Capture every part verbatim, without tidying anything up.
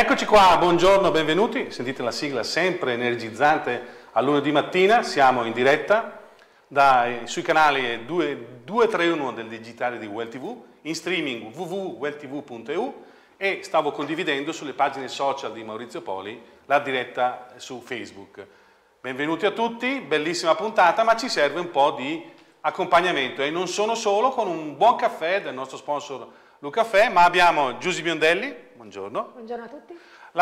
Eccoci qua, buongiorno, benvenuti. Sentite la sigla sempre energizzante al lunedì mattina. Siamo in diretta dai, sui canali due tre uno del digitale di Well tivù, in streaming w w w punto well tv punto e u e stavo condividendo sulle pagine social di Maurizio Poli la diretta su Facebook. Benvenuti a tutti, bellissima puntata, ma ci serve un po' di accompagnamento e non sono solo con un buon caffè del nostro sponsor Lucaffè, ma abbiamo Giusy Biondelli. Buongiorno. Buongiorno a tutti.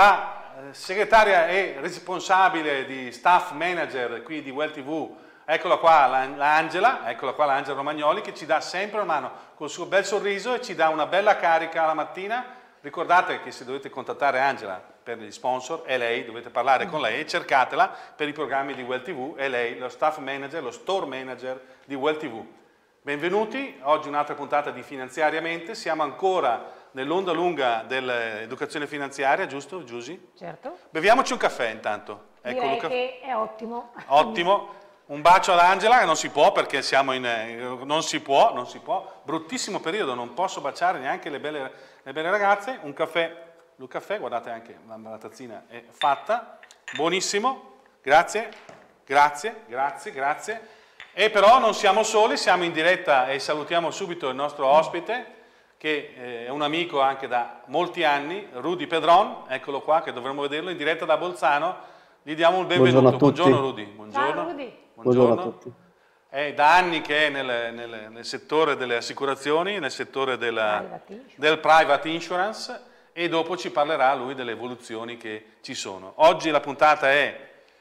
La eh, segretaria e responsabile di staff manager qui di Well tivù, eccola qua l'Angela, eccola qua l'Angela Romagnoli, che ci dà sempre una mano col suo bel sorriso e ci dà una bella carica la mattina. Ricordate che se dovete contattare Angela per gli sponsor, è lei, dovete parlare con lei, cercatela per i programmi di Well tivù, è lei, lo staff manager, lo store manager di Well tivù. Benvenuti, oggi un'altra puntata di Finanziariamente, siamo ancora nell'onda lunga dell'educazione finanziaria, giusto Giusy? Certo. Beviamoci un caffè intanto. Ecco, Direi Luca... che è ottimo. Ottimo. Un bacio all'Angela, che non si può perché siamo in... non si può, non si può. Bruttissimo periodo, non posso baciare neanche le belle, le belle ragazze. Un caffè, Lucaffè, guardate anche, la tazzina è fatta. Buonissimo, grazie, grazie, grazie, grazie. E però non siamo soli, siamo in diretta e salutiamo subito il nostro ospite, che è un amico anche da molti anni, Rudy Pedron, eccolo qua, che dovremmo vederlo in diretta da Bolzano. Gli diamo il benvenuto. Buongiorno, Buongiorno Rudy. Buongiorno. Ciao Rudy. Buongiorno. Buongiorno a tutti. È da anni che è nel, nel, nel settore delle assicurazioni, nel settore della, Private del private insurance, e dopo ci parlerà lui delle evoluzioni che ci sono. Oggi la puntata è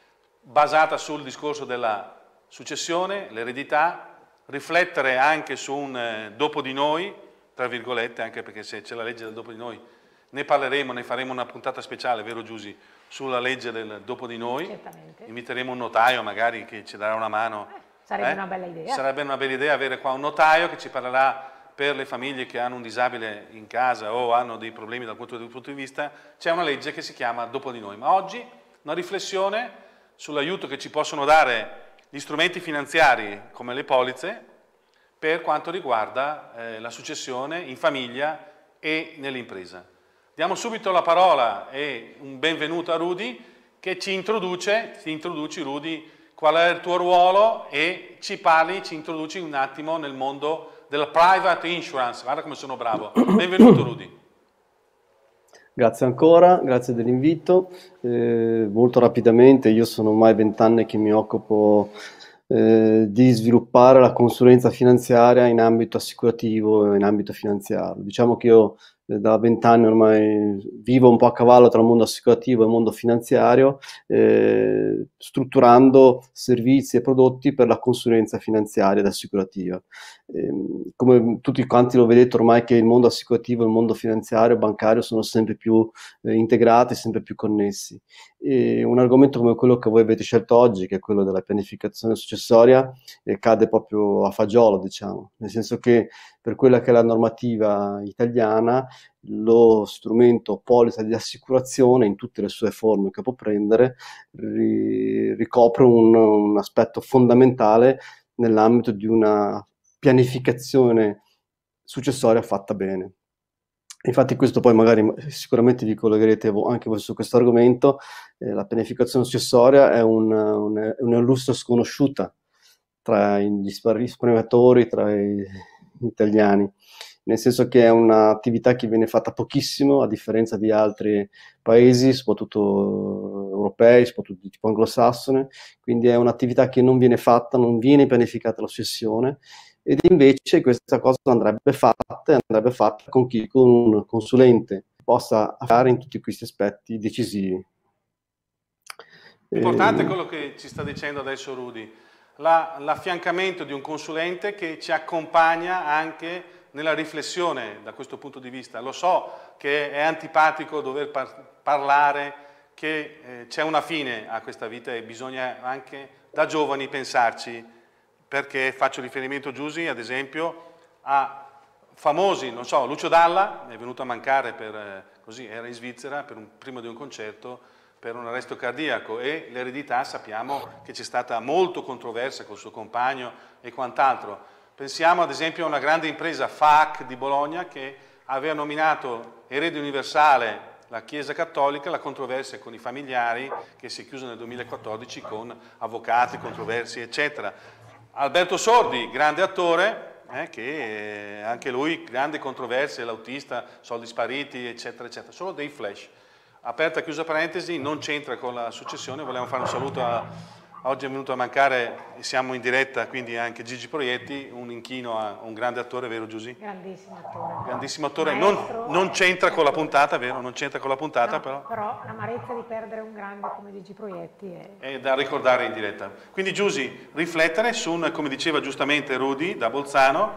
basata sul discorso della successione, l'eredità, riflettere anche su un eh, dopo di noi, tra virgolette, anche perché se c'è la legge del dopo di noi ne parleremo, ne faremo una puntata speciale, vero Giusy, sulla legge del dopo di noi. Certamente. Inviteremo un notaio magari che ci darà una mano. Eh, sarebbe eh? una bella idea. Sarebbe una bella idea avere qua un notaio che ci parlerà per le famiglie che hanno un disabile in casa o hanno dei problemi dal punto di vista. C'è una legge che si chiama dopo di noi, ma oggi una riflessione sull'aiuto che ci possono dare gli strumenti finanziari come le polizze per quanto riguarda eh, la successione in famiglia e nell'impresa. Diamo subito la parola e un benvenuto a Rudy che ci introduce, ti introduci Rudy, qual è il tuo ruolo e ci parli, ci introduci un attimo nel mondo della private insurance. Guarda come sono bravo. Benvenuto Rudy. Grazie ancora, grazie dell'invito. Eh, molto rapidamente, io sono ormai vent'anni che mi occupo eh, di sviluppare la consulenza finanziaria in ambito assicurativo e in ambito finanziario. Diciamo che io eh, da vent'anni ormai vivo un po' a cavallo tra il mondo assicurativo e il mondo finanziario, eh, strutturando servizi e prodotti per la consulenza finanziaria ed assicurativa. Eh, come tutti quanti lo vedete ormai che il mondo assicurativo e il mondo finanziario e bancario sono sempre più eh, integrati, sempre più connessi. E un argomento come quello che voi avete scelto oggi, che è quello della pianificazione successoria, eh, cade proprio a fagiolo, diciamo, nel senso che per quella che è la normativa italiana, lo strumento polizza di assicurazione in tutte le sue forme che può prendere ri- ricopre un, un aspetto fondamentale nell'ambito di una pianificazione successoria fatta bene. Infatti questo poi magari sicuramente vi collegherete anche voi su questo argomento. Eh, la pianificazione successoria è un, un, è una lusso sconosciuta tra gli risparmiatori, tra i italiani, nel senso che è un'attività che viene fatta pochissimo a differenza di altri paesi, soprattutto europei, soprattutto di tipo anglosassone, quindi è un'attività che non viene fatta, non viene pianificata la successione, ed invece questa cosa andrebbe fatta e andrebbe fatta con chi, con un consulente che possa fare in tutti questi aspetti decisivi. Importante quello che ci sta dicendo adesso Rudy, la, l'affiancamento di un consulente che ci accompagna anche nella riflessione da questo punto di vista. Lo so che è antipatico dover par- parlare, che eh, c'è una fine a questa vita e bisogna anche da giovani pensarci, perché faccio riferimento, Giusy, ad esempio, a famosi, non so, Lucio Dalla, è venuto a mancare per, eh, così, era in Svizzera per un, prima di un concerto per un arresto cardiaco, e l'eredità sappiamo che c'è stata molto controversa col suo compagno e quant'altro. Pensiamo ad esempio a una grande impresa, F A C di Bologna, che aveva nominato erede universale la Chiesa Cattolica, la controversia con i familiari che si è chiusa nel duemilaquattordici con avvocati, controversie, eccetera. Alberto Sordi, grande attore, eh, che eh, anche lui, grande controversie, l'autista, soldi spariti, eccetera, eccetera. Solo dei flash. Aperta e chiusa parentesi, non c'entra con la successione, vogliamo fare un saluto a... Oggi è venuto a mancare, siamo in diretta, quindi anche Gigi Proietti, un inchino a un grande attore, vero Giusy? Grandissimo attore. Grandissimo attore, non, non c'entra con la puntata, vero? Non c'entra con la puntata, no, però. Però l'amarezza di perdere un grande come Gigi Proietti è... È da ricordare in diretta. Quindi Giusy, riflettere su, un, come diceva giustamente Rudy da Bolzano.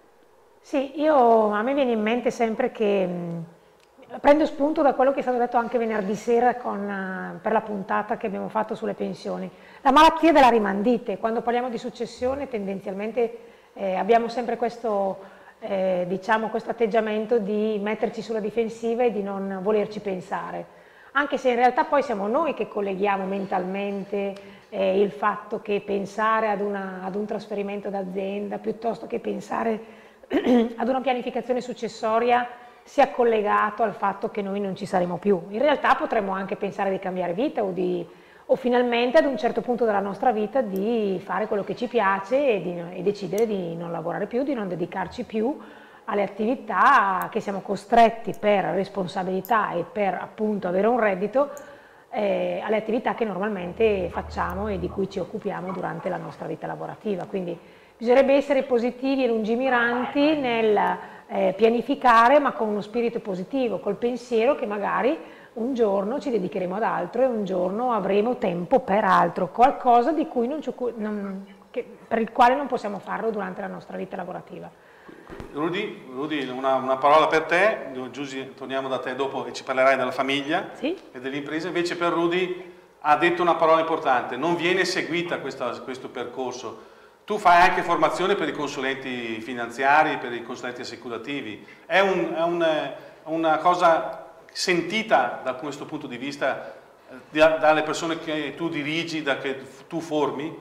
Sì, io, a me viene in mente sempre che... Mh, prendo spunto da quello che è stato detto anche venerdì sera con, per la puntata che abbiamo fatto sulle pensioni. La malattia della rimandite, quando parliamo di successione tendenzialmente eh, abbiamo sempre questo, eh, diciamo, questo atteggiamento di metterci sulla difensiva e di non volerci pensare, anche se in realtà poi siamo noi che colleghiamo mentalmente eh, il fatto che pensare ad, una, ad un trasferimento d'azienda piuttosto che pensare ad una pianificazione successoria sia collegato al fatto che noi non ci saremo più. In realtà potremmo anche pensare di cambiare vita o, di, o finalmente ad un certo punto della nostra vita di fare quello che ci piace e, di, e decidere di non lavorare più, di non dedicarci più alle attività che siamo costretti per responsabilità e per appunto avere un reddito, eh, alle attività che normalmente facciamo e di cui ci occupiamo durante la nostra vita lavorativa. Quindi bisognerebbe essere positivi e lungimiranti nel eh, pianificare, ma con uno spirito positivo, col pensiero che magari un giorno ci dedicheremo ad altro e un giorno avremo tempo per altro, qualcosa di cui non ci, non, che, per il quale non possiamo farlo durante la nostra vita lavorativa. Rudy, Rudy una, una parola per te, Giusy, torniamo da te dopo e ci parlerai della famiglia sì? e dell'impresa. Invece per Rudy ha detto una parola importante, non viene seguita questa, questo percorso. Tu fai anche formazione per i consulenti finanziari, per i consulenti assicurativi. È, un, è un, una cosa sentita da questo punto di vista dalle persone che tu dirigi, da che tu formi?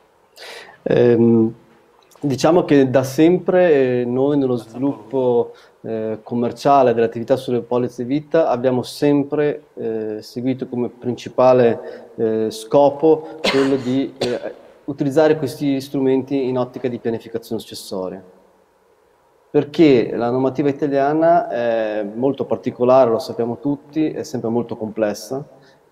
Ehm, diciamo che da sempre eh, noi nello sviluppo eh, commerciale dell'attività sulle polizze vita abbiamo sempre eh, seguito come principale eh, scopo quello di eh, utilizzare questi strumenti in ottica di pianificazione successoria, perché la normativa italiana è molto particolare, lo sappiamo tutti, è sempre molto complessa,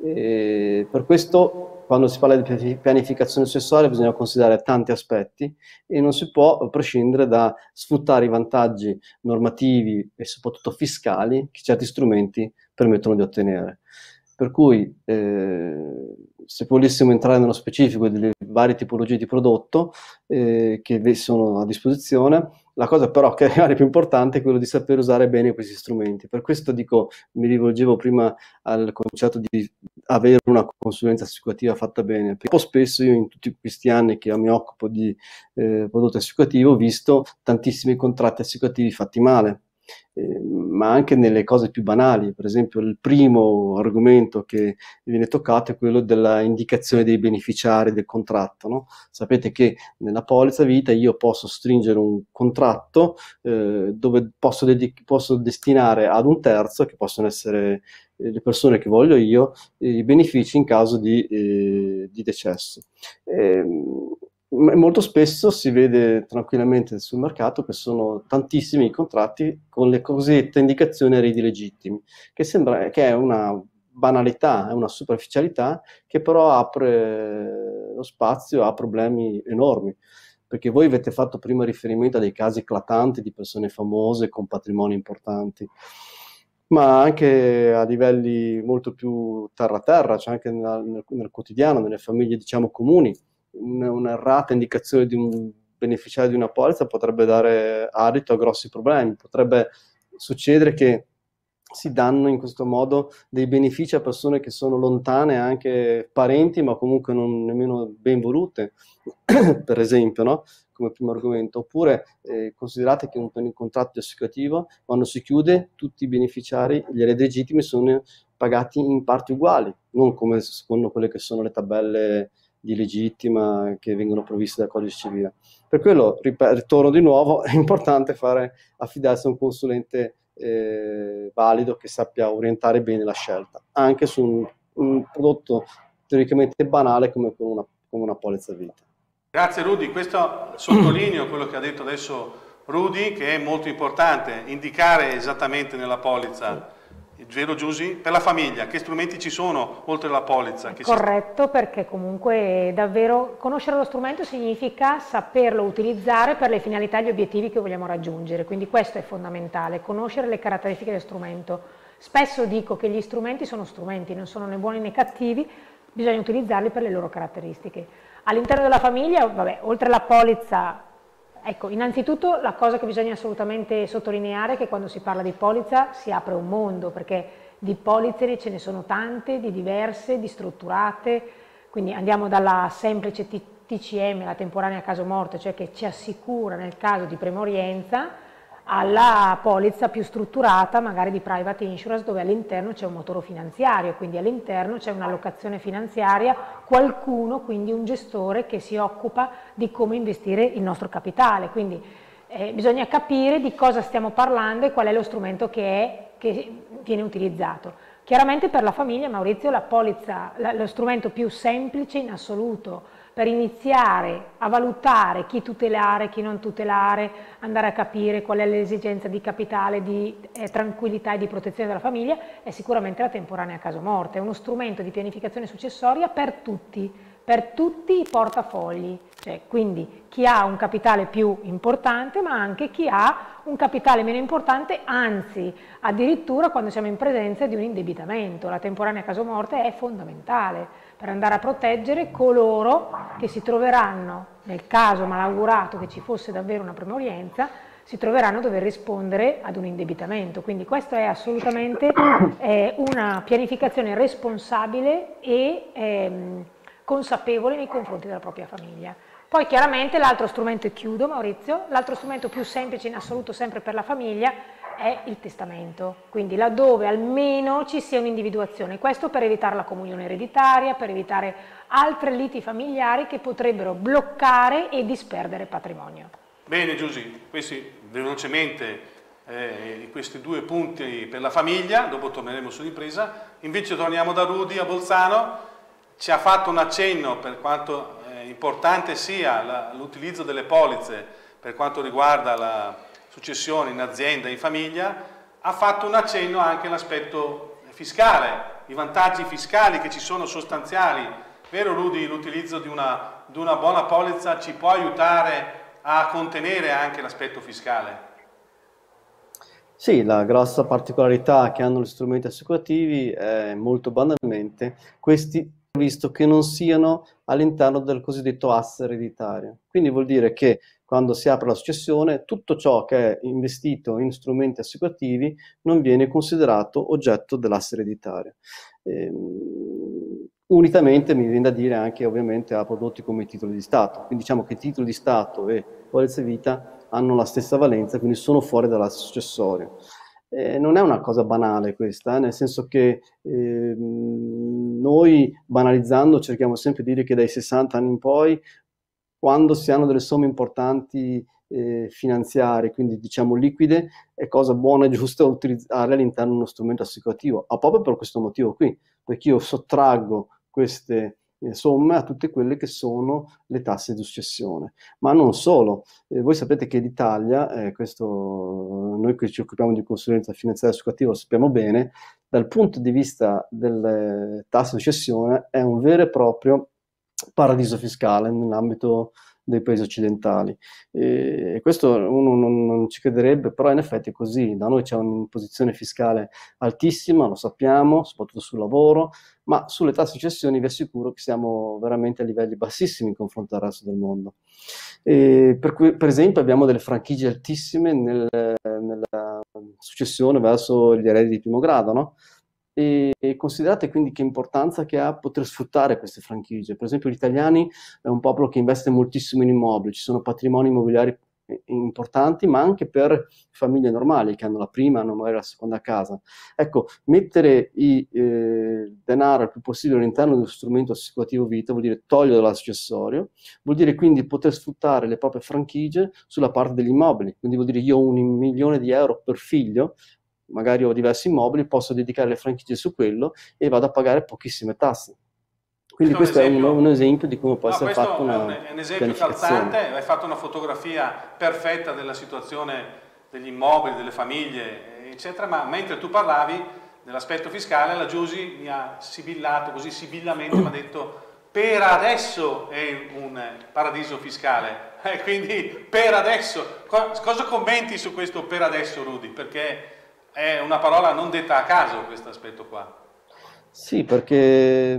e per questo quando si parla di pianificazione successoria bisogna considerare tanti aspetti e non si può prescindere da sfruttare i vantaggi normativi e soprattutto fiscali che certi strumenti permettono di ottenere. Per cui eh, se volessimo entrare nello specifico delle varie tipologie di prodotto eh, che sono a disposizione, la cosa però che è più importante è quello di sapere usare bene questi strumenti. Per questo dico, mi rivolgevo prima al concetto di avere una consulenza assicurativa fatta bene, perché un po' spesso io in tutti questi anni che mi occupo di eh, prodotto assicurativo ho visto tantissimi contratti assicurativi fatti male. Eh, ma anche nelle cose più banali. Per esempio il primo argomento che viene toccato è quello della indicazione dei beneficiari del contratto, no? Sapete che nella polizza vita io posso stringere un contratto eh, dove posso, posso destinare ad un terzo, che possono essere eh, le persone che voglio io, eh, i benefici in caso di, eh, di decesso. Eh, Molto spesso si vede tranquillamente sul mercato che sono tantissimi i contratti con le cosiddette indicazioni a redi legittimi, che sembra che è una banalità, è una superficialità che però apre lo spazio a problemi enormi, perché voi avete fatto prima riferimento a dei casi eclatanti di persone famose con patrimoni importanti, ma anche a livelli molto più terra-terra, cioè anche nel, nel, nel quotidiano, nelle famiglie diciamo comuni. Un'errata indicazione di un beneficiario di una polizza potrebbe dare adito a grossi problemi. Potrebbe succedere che si danno in questo modo dei benefici a persone che sono lontane, anche parenti, ma comunque non nemmeno ben volute, per esempio, no? Come primo argomento. Oppure eh, considerate che un, un contratto assicurativo, quando si chiude, tutti i beneficiari, gli eredi legittimi, sono pagati in parti uguali, non come secondo quelle che sono le tabelle di legittima che vengono previste dal codice civile. Per quello, ritorno di nuovo, è importante fare, affidarsi a un consulente eh, valido, che sappia orientare bene la scelta, anche su un, un prodotto teoricamente banale come con una, come una polizza vita. Grazie Rudy, questo sottolineo quello che ha detto adesso Rudy, che è molto importante, indicare esattamente nella polizza, vero Giusy? Per la famiglia, che strumenti ci sono oltre alla polizza? Che Corretto, si... perché comunque davvero conoscere lo strumento significa saperlo utilizzare per le finalità e gli obiettivi che vogliamo raggiungere, quindi questo è fondamentale, conoscere le caratteristiche del strumento. Spesso dico che gli strumenti sono strumenti, non sono né buoni né cattivi, bisogna utilizzarli per le loro caratteristiche. All'interno della famiglia, vabbè, oltre alla polizza, ecco, innanzitutto la cosa che bisogna assolutamente sottolineare è che quando si parla di polizza si apre un mondo, perché di polizze ce ne sono tante, di diverse, di strutturate, quindi andiamo dalla semplice T C M, la temporanea caso morte, cioè che ci assicura nel caso di premorienza, alla polizza più strutturata, magari di private insurance, dove all'interno c'è un motore finanziario, quindi all'interno c'è un'allocazione finanziaria, qualcuno, quindi un gestore che si occupa di come investire il nostro capitale, quindi eh, bisogna capire di cosa stiamo parlando e qual è lo strumento che, è, che viene utilizzato. Chiaramente per la famiglia, Maurizio, la polizza, la, lo strumento più semplice in assoluto, per iniziare a valutare chi tutelare, chi non tutelare, andare a capire qual è l'esigenza di capitale, di eh, tranquillità e di protezione della famiglia, è sicuramente la temporanea caso morte, è uno strumento di pianificazione successoria per tutti, per tutti i portafogli, cioè, quindi chi ha un capitale più importante ma anche chi ha un capitale meno importante, anzi addirittura quando siamo in presenza di un indebitamento. La temporanea caso morte è fondamentale per andare a proteggere coloro che si troveranno, nel caso malaugurato che ci fosse davvero una premorienza, si troveranno a dover rispondere ad un indebitamento. Quindi questa è assolutamente eh, una pianificazione responsabile e ehm, consapevole nei confronti della propria famiglia. Poi chiaramente l'altro strumento, e chiudo Maurizio, l'altro strumento più semplice in assoluto sempre per la famiglia è il testamento, quindi laddove almeno ci sia un'individuazione, questo per evitare la comunione ereditaria, per evitare altre liti familiari che potrebbero bloccare e disperdere patrimonio. Bene Giusy, questi velocemente eh, questi due punti per la famiglia, dopo torneremo sull'impresa, invece torniamo da Rudy a Bolzano, ci ha fatto un accenno per quanto importante sia l'utilizzo delle polizze per quanto riguarda la successione in azienda e in famiglia, ha fatto un accenno anche all'aspetto fiscale, i vantaggi fiscali che ci sono sostanziali. Vero Rudy, l'utilizzo di una, di una buona polizza ci può aiutare a contenere anche l'aspetto fiscale? Sì, la grossa particolarità che hanno gli strumenti assicurativi è molto banalmente questi, visto che non siano all'interno del cosiddetto asse ereditario. Quindi vuol dire che quando si apre la successione, tutto ciò che è investito in strumenti assicurativi non viene considerato oggetto dell'asse ereditario. Ehm, unitamente mi viene da dire anche ovviamente a prodotti come i titoli di Stato. Quindi diciamo che i titoli di Stato e polizze vita hanno la stessa valenza, quindi sono fuori dall'asse successorio. Eh, non è una cosa banale questa, eh, nel senso che eh, noi banalizzando cerchiamo sempre di dire che dai sessanta anni in poi, quando si hanno delle somme importanti eh, finanziarie, quindi diciamo liquide, è cosa buona e giusta utilizzarle all'interno di uno strumento assicurativo, ma proprio per questo motivo qui, perché io sottraggo queste eh, somme a tutte quelle che sono le tasse di successione. Ma non solo, eh, voi sapete che l'Italia, eh, questo noi che ci occupiamo di consulenza finanziaria assicurativa lo sappiamo bene, dal punto di vista delle tasse di successione è un vero e proprio paradiso fiscale nell'ambito dei paesi occidentali. E questo uno non, non ci crederebbe, però in effetti è così. Da noi c'è un'imposizione fiscale altissima, lo sappiamo, soprattutto sul lavoro, ma sulle tasse di successioni vi assicuro che siamo veramente a livelli bassissimi in confronto al resto del mondo. E per, cui, per esempio abbiamo delle franchigie altissime nel, nella successione verso gli eredi di primo grado, no? E considerate quindi che importanza che ha poter sfruttare queste franchigie. Per esempio gli italiani è un popolo che investe moltissimo in immobili, ci sono patrimoni immobiliari importanti, ma anche per famiglie normali che hanno la prima, hanno magari la seconda casa. Ecco, mettere il eh, denaro il più possibile all'interno di uno strumento assicurativo vita vuol dire togliere l'accessorio, vuol dire quindi poter sfruttare le proprie franchigie sulla parte degli immobili, quindi vuol dire io ho un milione di euro per figlio, magari ho diversi immobili, posso dedicare le franchigie su quello e vado a pagare pochissime tasse. Quindi questo, questo è un, un esempio di come può no, essere fatta una pianificazione. È un esempio calzante, hai fatto una fotografia perfetta della situazione degli immobili, delle famiglie, eccetera, ma mentre tu parlavi dell'aspetto fiscale, la Giusy mi ha sibillato, così sibillamente mi ha detto per adesso è un paradiso fiscale. Eh, quindi per adesso, cosa commenti su questo per adesso, Rudy? Perché è una parola non detta a caso questo aspetto qua. Sì, perché,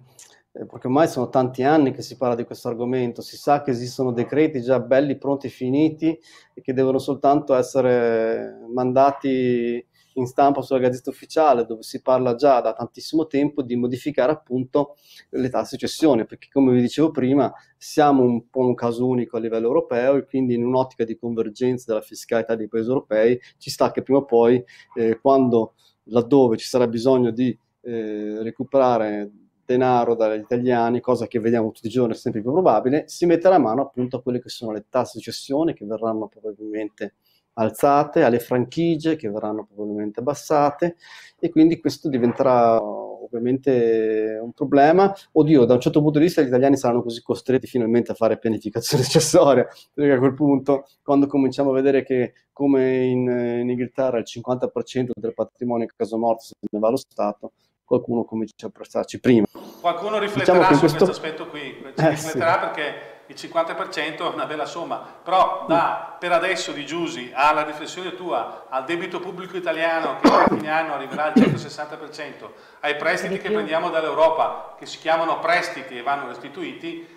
perché ormai sono tanti anni che si parla di questo argomento, si sa che esistono decreti già belli, pronti, finiti e che devono soltanto essere mandati in stampa sulla Gazzetta Ufficiale, dove si parla già da tantissimo tempo di modificare appunto le tasse cessione, perché come vi dicevo prima siamo un po' un caso unico a livello europeo e quindi in un'ottica di convergenza della fiscalità dei paesi europei ci sta che prima o poi, eh, quando laddove ci sarà bisogno di eh, recuperare denaro dagli italiani, cosa che vediamo tutti i giorni, è sempre più probabile, si metterà a mano appunto a quelle che sono le tasse di cessione che verranno probabilmente alzate, alle franchigie che verranno probabilmente abbassate e quindi questo diventerà ovviamente un problema. Oddio, da un certo punto di vista gli italiani saranno così costretti finalmente a fare pianificazione accessoria, perché a quel punto, quando cominciamo a vedere che come in, in Inghilterra il cinquanta per cento del patrimonio in caso morto se ne va allo Stato, qualcuno comincia a prestarci prima. Qualcuno rifletterà diciamo su questo aspetto qui, ci eh, rifletterà sì. Perché il cinquanta per cento è una bella somma, però da per adesso di Giusy alla riflessione tua, al debito pubblico italiano che a fine anno arriverà al centosessanta per cento, ai prestiti che prendiamo dall'Europa che si chiamano prestiti e vanno restituiti,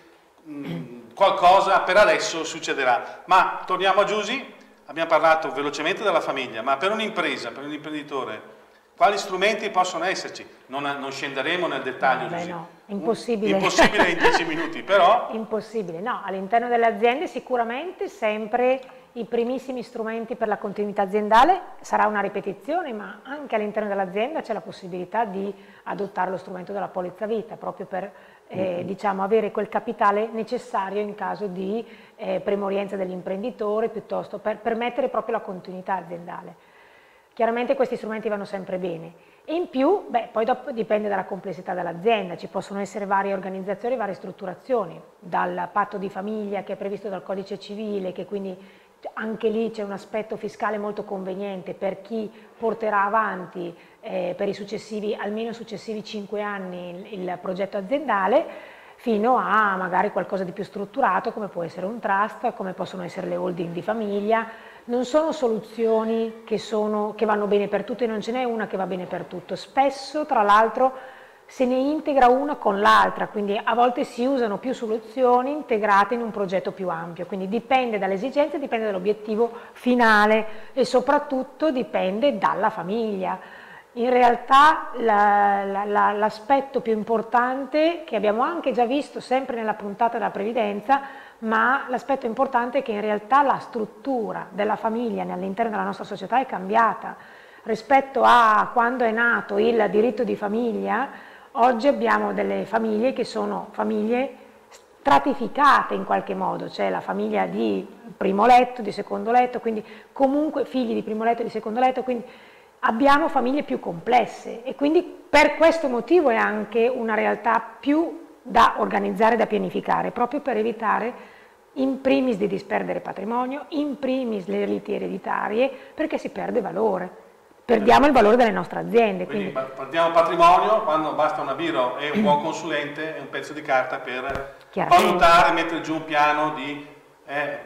mh, qualcosa per adesso succederà. Ma torniamo a Giusy, abbiamo parlato velocemente della famiglia, ma per un'impresa, per un imprenditore, quali strumenti possono esserci? Non, non scenderemo nel dettaglio. Beh, no, impossibile. Impossibile in dieci minuti, però... Impossibile, no. All'interno delle aziende sicuramente sempre i primissimi strumenti per la continuità aziendale, sarà una ripetizione, ma anche all'interno dell'azienda c'è la possibilità di adottare lo strumento della polizza vita, proprio per eh, diciamo, avere quel capitale necessario in caso di eh, premorienza dell'imprenditore, piuttosto per permettere proprio la continuità aziendale. Chiaramente questi strumenti vanno sempre bene e in più, beh, poi dopo dipende dalla complessità dell'azienda, ci possono essere varie organizzazioni, varie strutturazioni, dal patto di famiglia che è previsto dal codice civile, che quindi anche lì c'è un aspetto fiscale molto conveniente per chi porterà avanti eh, per i successivi, almeno successivi cinque anni il, il progetto aziendale, fino a magari qualcosa di più strutturato come può essere un trust, come possono essere le holding di famiglia. Non sono soluzioni che, sono, che vanno bene per tutto e non ce n'è una che va bene per tutto. Spesso, tra l'altro, se ne integra una con l'altra, quindi a volte si usano più soluzioni integrate in un progetto più ampio, quindi dipende dalle esigenze, dipende dall'obiettivo finale e soprattutto dipende dalla famiglia. In realtà la, la, la, l'aspetto più importante, che abbiamo anche già visto sempre nella puntata della previdenza, ma l'aspetto importante è che in realtà la struttura della famiglia all'interno della nostra società è cambiata. Rispetto a quando è nato il diritto di famiglia, oggi abbiamo delle famiglie che sono famiglie stratificate in qualche modo, c'è la famiglia di primo letto, di secondo letto, quindi comunque figli di primo letto e di secondo letto, quindi abbiamo famiglie più complesse e quindi per questo motivo è anche una realtà più da organizzare, da pianificare, proprio per evitare in primis di disperdere patrimonio, in primis le liti ereditarie, perché si perde valore, perdiamo il valore delle nostre aziende. Quindi, quindi perdiamo patrimonio quando basta una biro e un buon consulente e un pezzo di carta per valutare, mettere giù un piano di eh,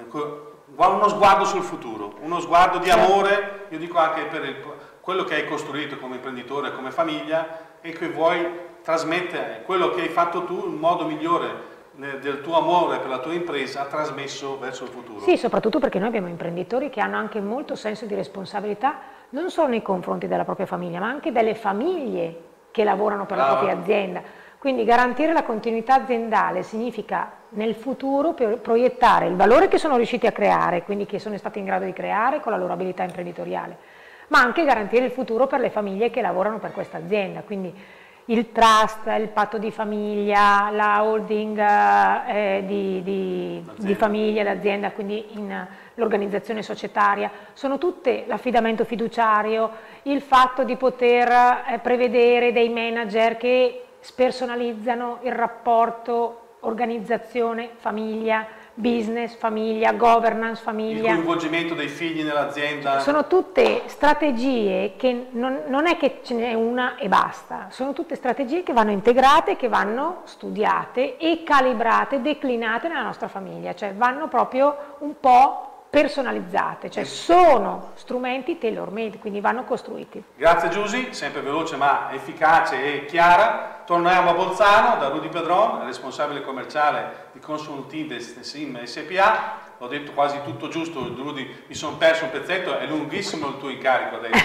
uno sguardo sul futuro, uno sguardo di amore, io dico anche per il, quello che hai costruito come imprenditore, come famiglia e che vuoi trasmettere quello che hai fatto tu in modo migliore del tuo amore per la tua impresa trasmesso verso il futuro. Sì, soprattutto perché noi abbiamo imprenditori che hanno anche molto senso di responsabilità non solo nei confronti della propria famiglia ma anche delle famiglie che lavorano per Brava. La propria azienda. Quindi garantire la continuità aziendale significa nel futuro proiettare il valore che sono riusciti a creare, quindi che sono stati in grado di creare con la loro abilità imprenditoriale, ma anche garantire il futuro per le famiglie che lavorano per questa azienda. Quindi il trust, il patto di famiglia, la holding eh, di, di, di famiglia, l'azienda, quindi l'organizzazione societaria, sono tutte l'affidamento fiduciario, il fatto di poter eh, prevedere dei manager che spersonalizzano il rapporto organizzazione, famiglia, business, famiglia, governance, famiglia. Il coinvolgimento dei figli nell'azienda. Sono tutte strategie che non, non è che ce n'è una e basta, sono tutte strategie che vanno integrate, che vanno studiate e calibrate, declinate nella nostra famiglia, cioè vanno proprio un po' personalizzate, cioè sono strumenti tailor-made, quindi vanno costruiti. Grazie Giusy, sempre veloce ma efficace e chiara. Torniamo a Bolzano da Rudy Pedron, responsabile commerciale di Consulting Sim S P A. Ho detto quasi tutto giusto, Rudy, mi sono perso un pezzetto, è lunghissimo il tuo incarico adesso.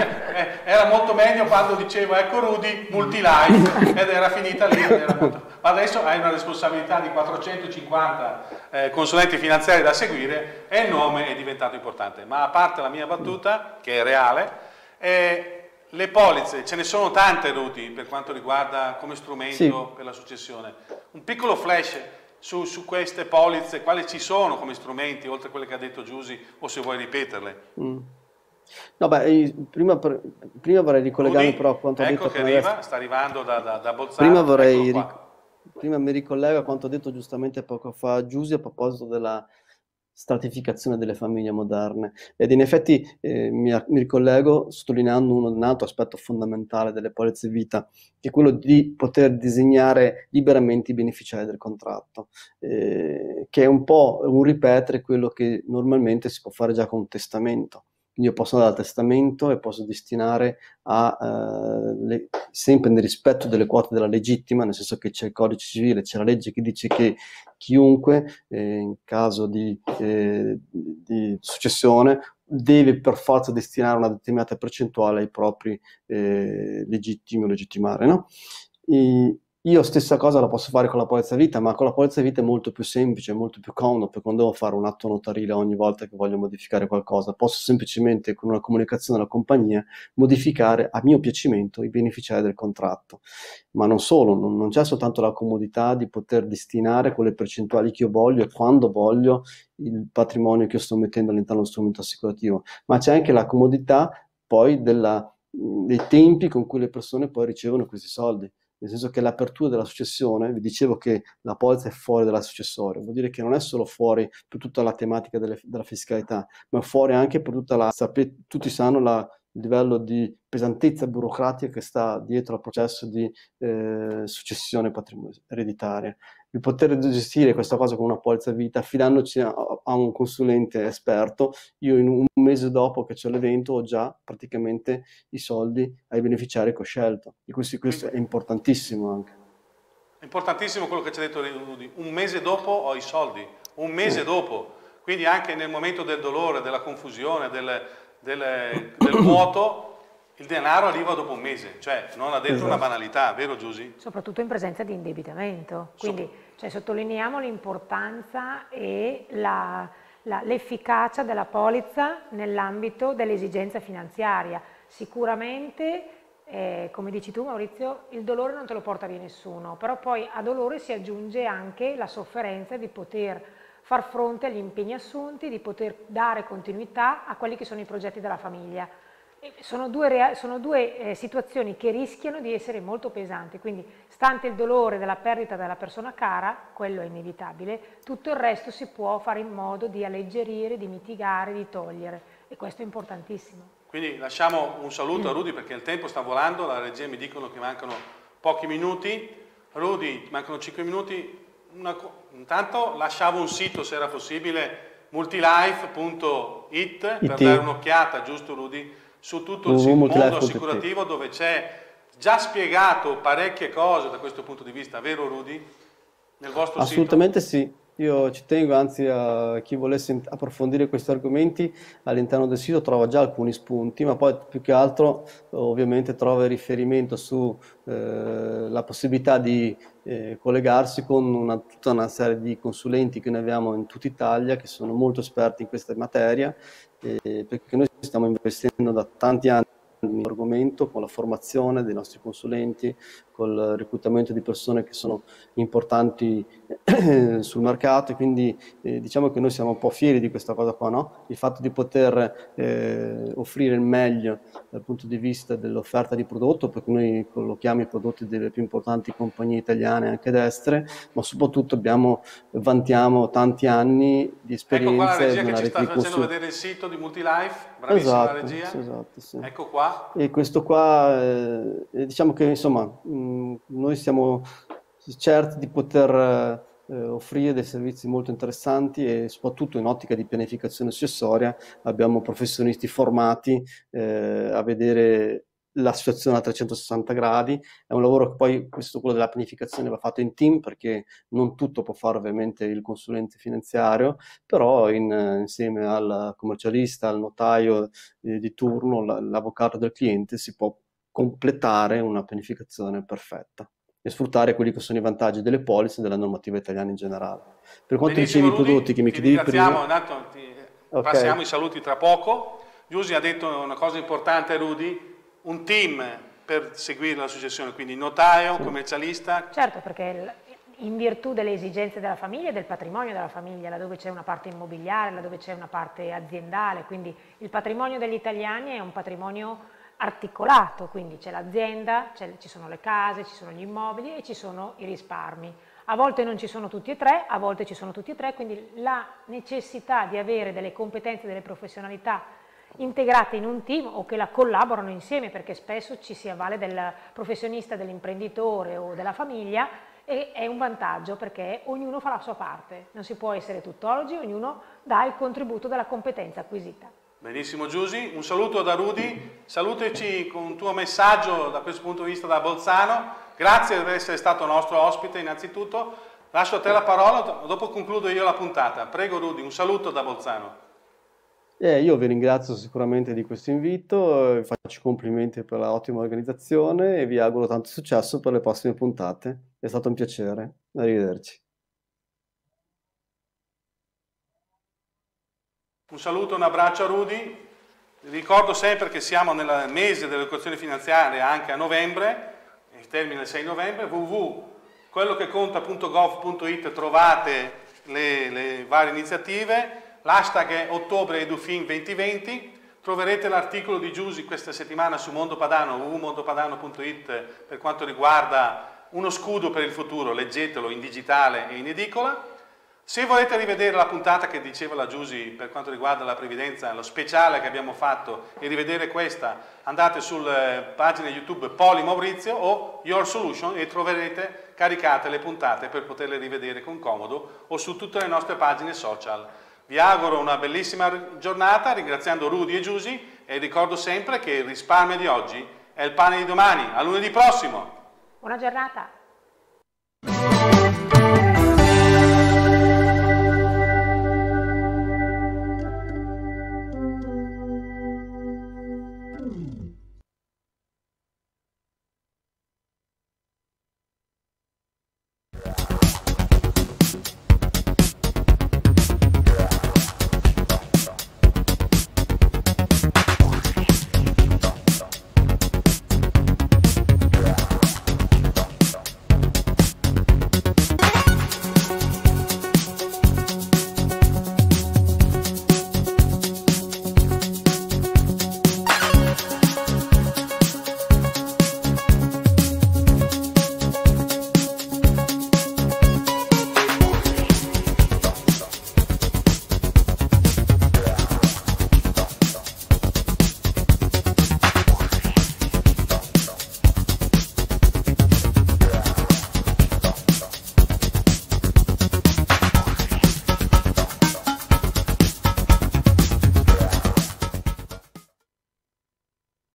Era molto meglio quando dicevo ecco Rudy, multilife, ed era finita lì. Era molto... Ma adesso hai una responsabilità di quattrocentocinquanta eh, consulenti finanziari da seguire e il nome è diventato importante. Ma a parte la mia battuta, che è reale, eh, le polizze, ce ne sono tante Rudy per quanto riguarda come strumento sì. per la successione. Un piccolo flash su, su queste polizze, quali ci sono come strumenti, oltre a quelle che ha detto Giusy, o se vuoi ripeterle. Mm. No, beh, prima, prima vorrei ricollegarmi Rudy, però a quanto ecco ha detto. Che arriva, adesso. Sta arrivando da, da, da Bolzano. Prima vorrei Prima mi ricollego a quanto ha detto giustamente poco fa Giusy a proposito della stratificazione delle famiglie moderne, ed in effetti eh, mi, mi ricollego sottolineando un, un altro aspetto fondamentale delle polizze vita, che è quello di poter disegnare liberamente i beneficiari del contratto, eh, che è un po' un ripetere quello che normalmente si può fare già con un testamento. Io posso dare al testamento e posso destinare a, eh, le, sempre nel rispetto delle quote della legittima, nel senso che c'è il codice civile, c'è la legge che dice che chiunque eh, in caso di, eh, di successione deve per forza destinare una determinata percentuale ai propri eh, legittimi o legittimari, no? E, io stessa cosa la posso fare con la polizza vita, ma con la polizza vita è molto più semplice, molto più comodo, perché non devo fare un atto notarile ogni volta che voglio modificare qualcosa. Posso semplicemente, con una comunicazione alla compagnia, modificare a mio piacimento i beneficiari del contratto. Ma non solo, non, non c'è soltanto la comodità di poter destinare quelle percentuali che io voglio e quando voglio il patrimonio che io sto mettendo all'interno dello strumento assicurativo, ma c'è anche la comodità poi della, dei tempi con cui le persone poi ricevono questi soldi. Nel senso che l'apertura della successione, vi dicevo che la polizza è fuori dalla successoria, vuol dire che non è solo fuori per tutta la tematica delle, della fiscalità, ma fuori anche per tutta la, sapete, tutti sanno la, il livello di pesantezza burocratica che sta dietro al processo di eh, successione patrimoniale ereditaria. Il poter gestire questa cosa con una polizza vita affidandoci a, a un consulente esperto, io in un mese dopo che c'è l'evento ho già praticamente i soldi ai beneficiari che ho scelto. E questo, questo è importantissimo anche. È importantissimo quello che ci ha detto Rudy. Un mese dopo ho i soldi, un mese dopo. Quindi anche nel momento del dolore, della confusione, del, del, del vuoto, il denaro arriva dopo un mese, cioè non ha detto esatto. una banalità, vero Giusy? Soprattutto in presenza di indebitamento, quindi so. cioè, sottolineiamo l'importanza e l'efficacia della polizza nell'ambito dell'esigenza finanziaria. Sicuramente, eh, come dici tu Maurizio, il dolore non te lo porta via nessuno, però poi a dolore si aggiunge anche la sofferenza di poter far fronte agli impegni assunti, di poter dare continuità a quelli che sono i progetti della famiglia. Sono due, sono due eh, situazioni che rischiano di essere molto pesanti, quindi stante il dolore della perdita della persona cara, quello è inevitabile, tutto il resto si può fare in modo di alleggerire, di mitigare, di togliere, e questo è importantissimo. Quindi lasciamo un saluto a Rudy perché il tempo sta volando, la regia mi dicono che mancano pochi minuti. Rudy, mancano cinque minuti, Una, intanto lasciavo un sito se era possibile, multilife punto it, per dare un'occhiata, giusto Rudy? Su tutto il mondo assicurativo dove c'è già spiegato parecchie cose da questo punto di vista, vero Rudy? Nel vostro Assolutamente sito? Sì, io ci tengo, anzi a chi volesse approfondire questi argomenti all'interno del sito trova già alcuni spunti, ma poi più che altro ovviamente trova riferimento sulla eh, possibilità di eh, collegarsi con una, tutta una serie di consulenti che noi abbiamo in tutta Italia che sono molto esperti in questa materia, eh, perché noi stiamo investendo da tanti anni argomento, con la formazione dei nostri consulenti, col reclutamento di persone che sono importanti sul mercato, e quindi eh, diciamo che noi siamo un po' fieri di questa cosa qua, no? Il fatto di poter eh, offrire il meglio dal punto di vista dell'offerta di prodotto, perché noi collochiamo i prodotti delle più importanti compagnie italiane anche destre, ma soprattutto abbiamo, vantiamo tanti anni di esperienza. Ecco qua la regia che ci sta facendo vedere il sito di Multilife, bravissima esatto, la regia. Esatto, sì. Ecco qua. E questo qua, eh, diciamo che insomma, mh, noi siamo certi di poter eh, offrire dei servizi molto interessanti, e soprattutto in ottica di pianificazione accessoria abbiamo professionisti formati eh, a vedere la situazione a trecentosessanta gradi. È un lavoro che poi, questo quello della pianificazione, va fatto in team, perché non tutto può fare ovviamente il consulente finanziario, però in, insieme al commercialista, al notaio eh, di turno, l'avvocato del cliente, si può completare una pianificazione perfetta e sfruttare quelli che sono i vantaggi delle polizze e della normativa italiana in generale. Per quanto Benissimo, dicevi i prodotti che mi ti chiedevi prima... Intanto ti okay. Passiamo i saluti tra poco. Giusy ha detto una cosa importante, Rudy, un team per seguire la successione, quindi notaio, sì. commercialista. Certo, perché in virtù delle esigenze della famiglia e del patrimonio della famiglia, laddove c'è una parte immobiliare, laddove c'è una parte aziendale, quindi il patrimonio degli italiani è un patrimonio articolato, quindi c'è l'azienda, ci sono le case, ci sono gli immobili e ci sono i risparmi. A volte non ci sono tutti e tre, a volte ci sono tutti e tre, quindi la necessità di avere delle competenze, delle professionalità integrate in un team o che la collaborano insieme, perché spesso ci si avvale del professionista, dell'imprenditore o della famiglia, e è un vantaggio perché ognuno fa la sua parte, non si può essere tuttologi, ognuno dà il contributo della competenza acquisita. Benissimo Giusy, un saluto da Rudy, salutaci con un tuo messaggio da questo punto di vista da Bolzano, grazie per essere stato nostro ospite innanzitutto, lascio a te la parola, dopo concludo io la puntata. Prego Rudy, un saluto da Bolzano. Eh, io vi ringrazio sicuramente di questo invito, vi faccio complimenti per l'ottima organizzazione e vi auguro tanto successo per le prossime puntate. È stato un piacere. Arrivederci. Un saluto, un abbraccio a Rudy. Ricordo sempre che siamo nel mese dell'educazione finanziaria anche a novembre, il termine è il sei novembre, w w w punto quello che conta punto gov punto it trovate le, le varie iniziative. L'hashtag è ottobre edufin duemilaventi, troverete l'articolo di Giusy questa settimana su Mondo Padano, w w w punto mondopadano punto it, per quanto riguarda uno scudo per il futuro, leggetelo in digitale e in edicola. Se volete rivedere la puntata che diceva la Giusy per quanto riguarda la previdenza, lo speciale che abbiamo fatto, e rivedere questa, andate sulla pagina YouTube Poli Maurizio o Your Solution e troverete caricate le puntate per poterle rivedere con comodo, o su tutte le nostre pagine social. Vi auguro una bellissima giornata ringraziando Rudy e Giusy, e ricordo sempre che il risparmio di oggi è il pane di domani. A lunedì prossimo! Buona giornata!